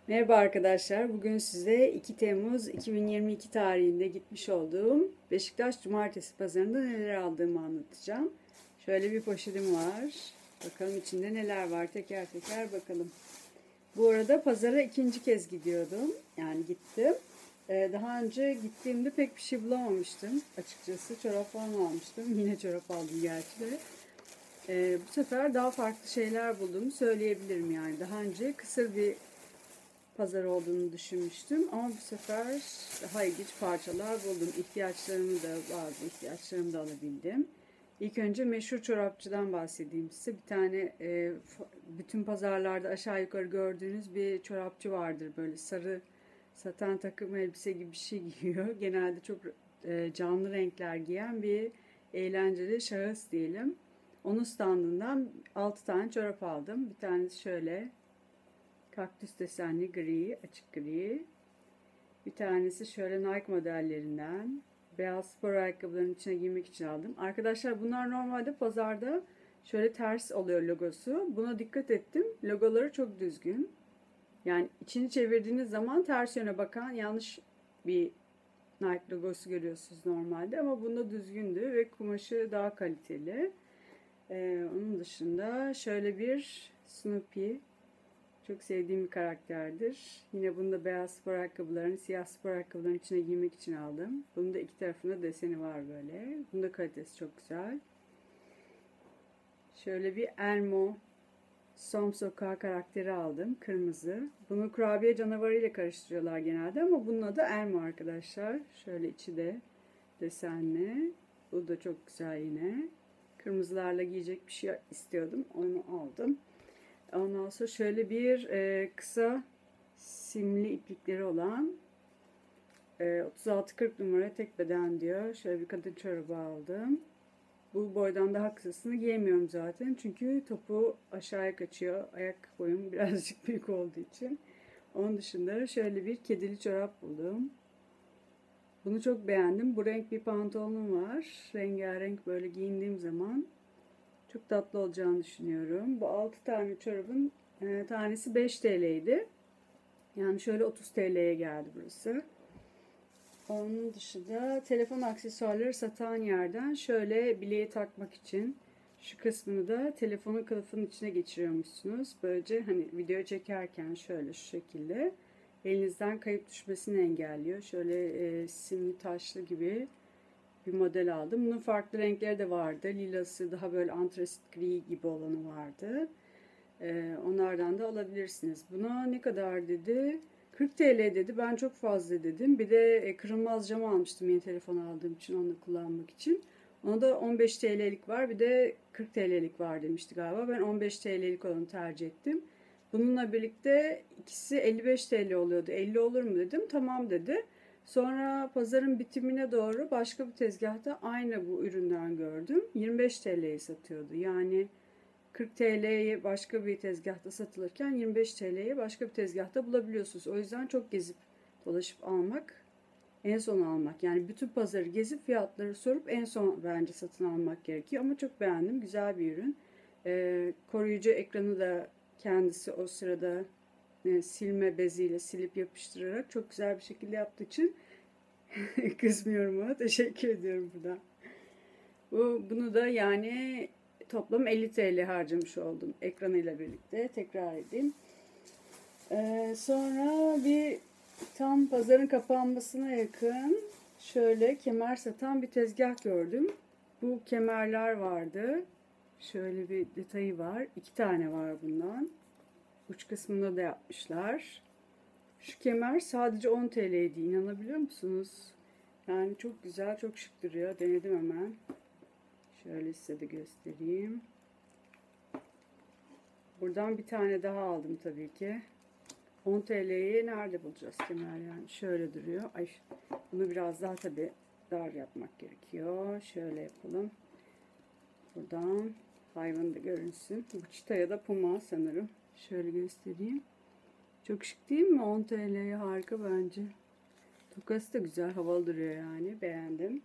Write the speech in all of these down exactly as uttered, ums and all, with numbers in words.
Merhaba arkadaşlar. Bugün size iki Temmuz iki bin yirmi iki tarihinde gitmiş olduğum Beşiktaş Cumartesi Pazarında neler aldığımı anlatacağım. Şöyle bir poşetim var. Bakalım içinde neler var. Teker teker bakalım. Bu arada pazara ikinci kez gidiyordum. Yani gittim. Ee, daha önce gittiğimde pek bir şey bulamamıştım. Açıkçası çorap falan almıştım. Yine çorap aldım gerçi de. Ee, bu sefer daha farklı şeyler bulduğumu söyleyebilirim yani. Daha önce kısır bir pazar olduğunu düşünmüştüm ama bu sefer daha ilginç parçalar buldum. İhtiyaçlarımı da bazı ihtiyaçlarımı da alabildim. İlk önce meşhur çorapçıdan bahsedeyim size. Bir tane e, bütün pazarlarda aşağı yukarı gördüğünüz bir çorapçı vardır. Böyle sarı saten takım elbise gibi bir şey giyiyor. Genelde çok e, canlı renkler giyen bir eğlenceli şahıs diyelim. Onun standından altı tane çorap aldım. Bir tanesi şöyle kaktüs desenli gri, açık gri. Bir tanesi şöyle Nike modellerinden. Beyaz spor ayakkabıların içine giymek için aldım. Arkadaşlar bunlar normalde pazarda şöyle ters oluyor logosu. Buna dikkat ettim. Logoları çok düzgün. Yani içini çevirdiğiniz zaman ters yöne bakan yanlış bir Nike logosu görüyorsunuz normalde. Ama bunda düzgündü ve kumaşı daha kaliteli. Ee, onun dışında şöyle bir Snoopy. Çok sevdiğim bir karakterdir. Yine bunu da beyaz spor ayakkabılarını, siyah spor ayakkabıların içine giymek için aldım. Bunun da iki tarafında deseni var böyle. Bunun da kalitesi çok güzel. Şöyle bir Elmo Som Sokağı karakteri aldım. Kırmızı. Bunu kurabiye canavarı ile karıştırıyorlar genelde ama bunun adı Elmo arkadaşlar. Şöyle içi de desenli. Bu da çok güzel yine. Kırmızılarla giyecek bir şey istiyordum. Onu aldım. Ondan sonra şöyle bir e, kısa simli iplikleri olan e, otuz altı kırk numara tek beden diyor. Şöyle bir kadın çorabı aldım. Bu boydan daha kısasını giyemiyorum zaten. Çünkü topu aşağıya kaçıyor. Ayak boyum birazcık büyük olduğu için. Onun dışında şöyle bir kedili çorap buldum. Bunu çok beğendim. Bu renk bir pantolonum var. Rengarenk böyle giyindiğim zaman çok tatlı olacağını düşünüyorum. Bu altı tane çorabın e, tanesi beş T L'ydi. Yani şöyle otuz T L'ye geldi burası. Onun dışında telefon aksesuarları satan yerden şöyle bileğe takmak için şu kısmını da telefonun kılıfının içine geçiriyormuşsunuz. Böylece hani video çekerken şöyle şu şekilde elinizden kayıp düşmesini engelliyor. Şöyle e, simli taşlı gibi bir model aldım. Bunun farklı renkleri de vardı. Lilası daha böyle antrasit gri gibi olanı vardı. Ee, onlardan da alabilirsiniz. Buna ne kadar dedi? kırk T L dedi. Ben çok fazla dedim. Bir de kırılmaz cam almıştım yeni telefon aldığım için, onu kullanmak için. Ona da on beş T L'lik var. Bir de kırk T L'lik var demişti galiba. Ben on beş T L'lik olanı tercih ettim. Bununla birlikte ikisi elli beş T L oluyordu. elli olur mu dedim. Tamam dedi. Sonra pazarın bitimine doğru başka bir tezgahta aynı bu üründen gördüm. yirmi beş T L'ye satıyordu. Yani kırk T L'ye başka bir tezgahta satılırken yirmi beş T L'ye başka bir tezgahta bulabiliyorsunuz. O yüzden çok gezip dolaşıp almak, en son almak. Yani bütün pazarı gezip fiyatları sorup en son bence satın almak gerekiyor. Ama çok beğendim. Güzel bir ürün. Ee, koruyucu ekranı da kendisi o sırada e, silme beziyle silip yapıştırarak çok güzel bir şekilde yaptığı için kızmıyorum ona. Teşekkür ediyorum buradan. Bu, bunu da yani toplam elli T L harcamış oldum ekranıyla birlikte. Tekrar edeyim. Ee, sonra bir tam pazarın kapanmasına yakın şöyle kemer satan bir tezgah gördüm. Bu kemerler vardı. Şöyle bir detayı var. İki tane var bundan. Uç kısmında da yapmışlar. Şu kemer sadece on T L'ydi. İnanabiliyor musunuz? Yani çok güzel, çok şık duruyor. Denedim hemen. Şöyle size de göstereyim. Buradan bir tane daha aldım tabii ki. on T L'yi nerede bulacağız kemer yani? Şöyle duruyor. Ay, bunu biraz daha tabii dar yapmak gerekiyor. Şöyle yapalım. Buradan hayvan da görünsün. Bu çita ya da puma sanırım. Şöyle göstereyim. Çok şık değil mi? on T L'ye harika bence. Tokası da güzel, havalı duruyor yani. Beğendim.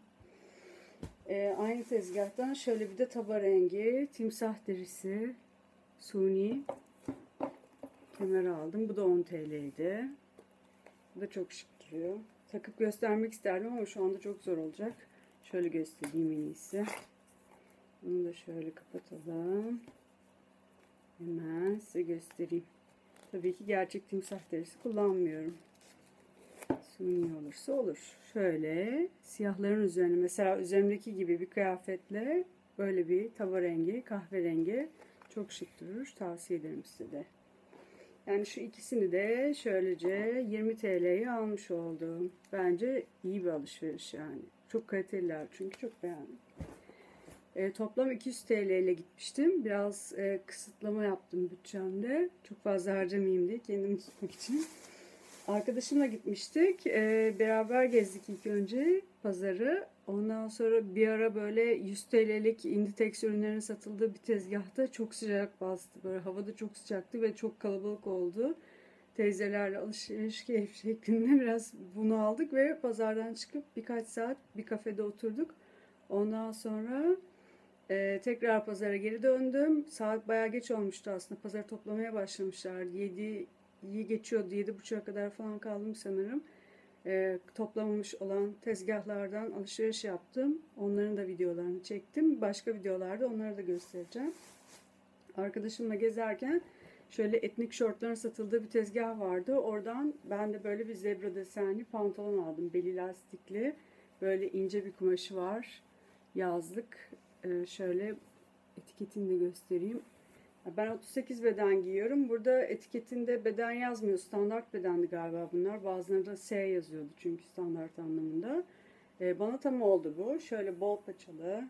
Ee, aynı tezgahtan şöyle bir de taba rengi, timsah derisi, suni. kemer aldım. Bu da on T L'ydi. Bu da çok şık duruyor. Takıp göstermek isterdim ama şu anda çok zor olacak. Şöyle göstereyim en iyisi. Bunu da şöyle kapatalım. Hemen size göstereyim. Tabii ki gerçek timsah derisi kullanmıyorum. Suni olursa olur. Şöyle siyahların üzerine, mesela üzerimdeki gibi bir kıyafetle böyle bir tava rengi, kahverengi çok şık durur. Tavsiye ederim size de. Yani şu ikisini de şöylece yirmi T L'ye almış oldum. Bence iyi bir alışveriş yani. Çok kaliteliler çünkü çok beğendim. E, toplam iki yüz T L ile gitmiştim. Biraz e, kısıtlama yaptım bütçemde. Çok fazla harcamayayım diye kendimi tutmak için. Arkadaşımla gitmiştik. E, beraber gezdik ilk önce pazarı. Ondan sonra bir ara böyle yüz T L'lik Inditex ürünlerin satıldığı bir tezgahta çok sıcak bastı. Böyle havada çok sıcaktı ve çok kalabalık oldu. Teyzelerle alışveriş keyif şeklinde biraz bunu aldık ve pazardan çıkıp birkaç saat bir kafede oturduk. Ondan sonra Ee, tekrar pazara geri döndüm. Saat bayağı geç olmuştu aslında. Pazarı toplamaya başlamışlardı. yediyi geçiyordu. yedi buçuğa kadar falan kaldım sanırım. Ee, toplamamış olan tezgahlardan alışveriş yaptım. Onların da videolarını çektim. Başka videolarda onları da göstereceğim. Arkadaşımla gezerken şöyle etnik şortların satıldığı bir tezgah vardı. Oradan ben de böyle bir zebra desenli pantolon aldım. Beli lastikli. Böyle ince bir kumaşı var. Yazlık. Ee, şöyle etiketini de göstereyim. Ben otuz sekiz beden giyiyorum. Burada etiketinde beden yazmıyor. Standart bedendi galiba bunlar. Bazılarında S yazıyordu çünkü standart anlamında. Ee, bana tam oldu bu. Şöyle bol paçalı.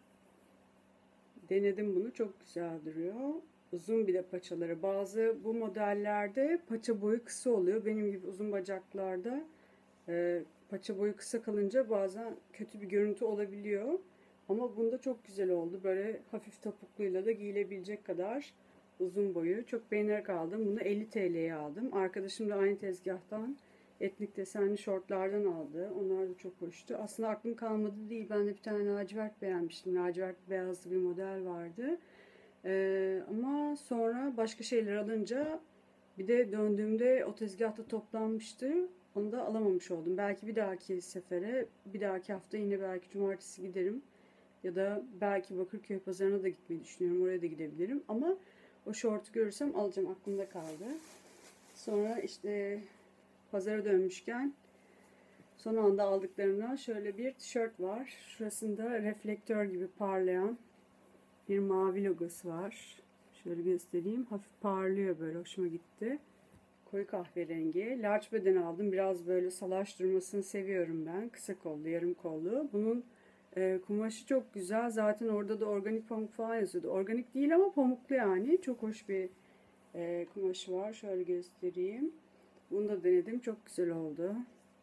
Denedim bunu. Çok güzel duruyor. Uzun bir de paçaları. Bazı bu modellerde paça boyu kısa oluyor. Benim gibi uzun bacaklarda e, paça boyu kısa kalınca bazen kötü bir görüntü olabiliyor. Ama bunda çok güzel oldu. Böyle hafif topukluyla da giyilebilecek kadar uzun boyu. Çok beğenerek aldım. Bunu elli T L'ye aldım. Arkadaşım da aynı tezgahtan etnik desenli şortlardan aldı. Onlar da çok hoştu. Aslında aklım kalmadı değil. Ben de bir tane lacivert beğenmiştim. Lacivert beyazlı bir model vardı. Ee, ama sonra başka şeyler alınca bir de döndüğümde o tezgahta toplanmıştı. Onu da alamamış oldum. Belki bir dahaki sefere, bir dahaki hafta yine belki cumartesi giderim. Ya da belki Bakırköy pazarına da gitmeyi düşünüyorum. Oraya da gidebilirim. Ama o şortu görürsem alacağım. Aklımda kaldı. Sonra işte pazara dönmüşken son anda aldıklarımdan şöyle bir tişört var. Şurasında reflektör gibi parlayan bir mavi logosu var. Şöyle göstereyim. Hafif parlıyor böyle. Hoşuma gitti. Koyu kahverengi. Large beden aldım. Biraz böyle salaş durmasını seviyorum ben. Kısa kollu, yarım kollu. Bunun e, kumaşı çok güzel. Zaten orada da organik pamuk falan yazıyordu. Organik değil ama pamuklu yani. Çok hoş bir e, kumaşı var. Şöyle göstereyim. Bunu da denedim. Çok güzel oldu.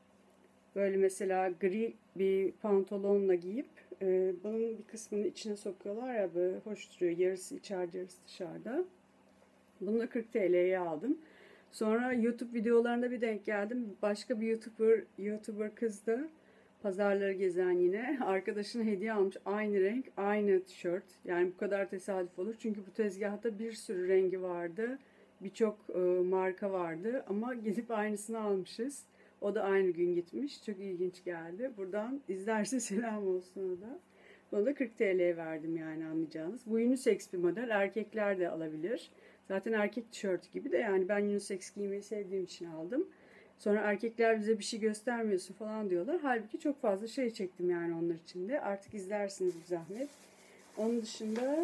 Böyle mesela gri bir pantolonla giyip e, bunun bir kısmını içine sokuyorlar ya, böyle hoş duruyor. Yarısı içeride, yarısı dışarıda. Bunu da kırk T L'ye aldım. Sonra YouTube videolarında bir denk geldim. Başka bir YouTuber, YouTuber kız da pazarları gezen yine arkadaşına hediye almış. Aynı renk, aynı tişört. Yani bu kadar tesadüf olur. Çünkü bu tezgahta bir sürü rengi vardı. Birçok e, marka vardı. Ama gidip aynısını almışız. O da aynı gün gitmiş. Çok ilginç geldi. Buradan izlerse selam olsun o da. Buna da kırk T L'ye verdim yani, anlayacağınız. Bu unisex bir model. Erkekler de alabilir. Zaten erkek tişörtü gibi de, yani ben unisex giymeyi sevdiğim için aldım. Sonra erkekler bize bir şey göstermiyorsun falan diyorlar. Halbuki çok fazla şey çektim yani onlar için de. Artık izlersiniz bir zahmet. Onun dışında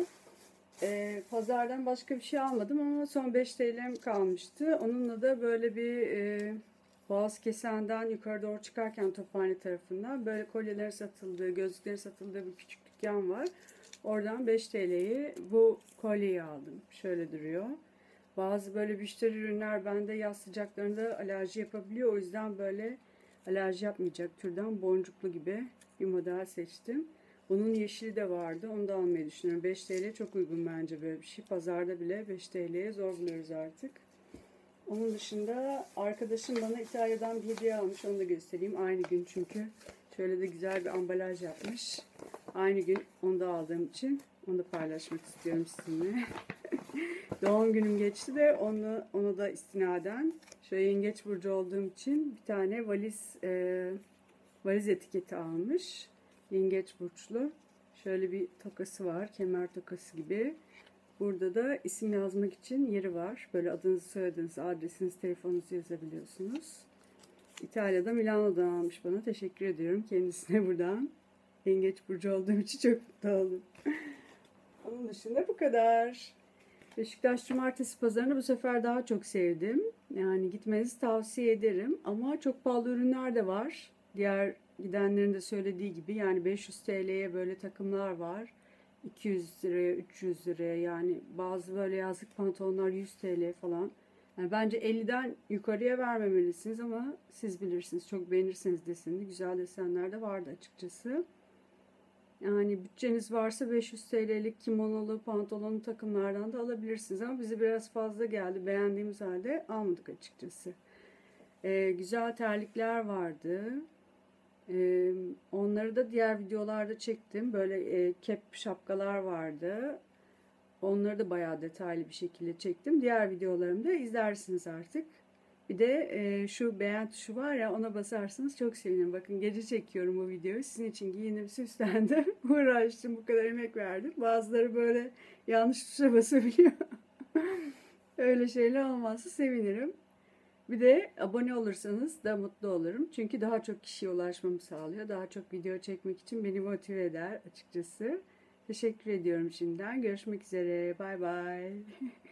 e, pazardan başka bir şey almadım ama son beş T L'm kalmıştı. Onunla da böyle bir e, Boğaz Kesen'den yukarı doğru çıkarken Tophane tarafından böyle kolyeler satıldığı, gözlükleri satıldığı bir küçük dükkan var. Oradan beş T L'yi bu kolyeyi aldım. Şöyle duruyor. Bazı böyle müşteri ürünler bende yaz sıcaklarında alerji yapabiliyor. O yüzden böyle alerji yapmayacak türden boncuklu gibi bir model seçtim. Bunun yeşili de vardı. Onu da almayı düşünüyorum. beş T L çok uygun bence böyle bir şey. Pazarda bile beş T L'ye zor buluyoruz artık. Onun dışında arkadaşım bana İtalya'dan bir hediye almış. Onu da göstereyim. Aynı gün çünkü. Şöyle de güzel bir ambalaj yapmış. Aynı gün onu da aldığım için Onu da paylaşmak istiyorum sizinle. Doğum günüm geçti de onu, onu da istinaden şöyle yengeç burcu olduğum için bir tane valiz e, valiz etiketi almış. Yengeç burçlu. Şöyle bir tokası var. Kemer tokası gibi. Burada da isim yazmak için yeri var. Böyle adınızı, soyadınızı, adresinizi, telefonunuzu yazabiliyorsunuz. İtalya'da, Milano'dan almış bana. Teşekkür ediyorum kendisine buradan. Yengeç burcu olduğum için çok mutlu oldum. Onun dışında bu kadar. Beşiktaş Cumartesi Pazarı'nı bu sefer daha çok sevdim. Yani gitmenizi tavsiye ederim. Ama çok pahalı ürünler de var. Diğer gidenlerin de söylediği gibi. Yani beş yüz T L'ye böyle takımlar var. iki yüz liraya, üç yüz liraya, yani bazı böyle yazlık pantolonlar yüz T L falan. Yani bence elliden yukarıya vermemelisiniz ama siz bilirsiniz. Çok beğenirseniz deseni. Güzel desenler de vardı açıkçası. Yani bütçeniz varsa beş yüz T L'lik kimonolu, pantolonlu takımlardan da alabilirsiniz. Ama bize biraz fazla geldi. Beğendiğimiz halde almadık açıkçası. Ee, güzel terlikler vardı. Ee, onları da diğer videolarda çektim. Böyle e, kep şapkalar vardı. Onları da bayağı detaylı bir şekilde çektim. Diğer videolarımda izlersiniz artık. Bir de e, şu beğen tuşu var ya, ona basarsanız çok sevinirim. Bakın gece çekiyorum bu videoyu. Sizin için giyindim, süslendim. Uğraştım, bu kadar emek verdim. Bazıları böyle yanlış tuşa basabiliyor. Öyle şeyler olmazsa sevinirim. Bir de abone olursanız da mutlu olurum. Çünkü daha çok kişiye ulaşmamı sağlıyor. Daha çok video çekmek için beni motive eder açıkçası. Teşekkür ediyorum şimdiden. Görüşmek üzere. Bay bay.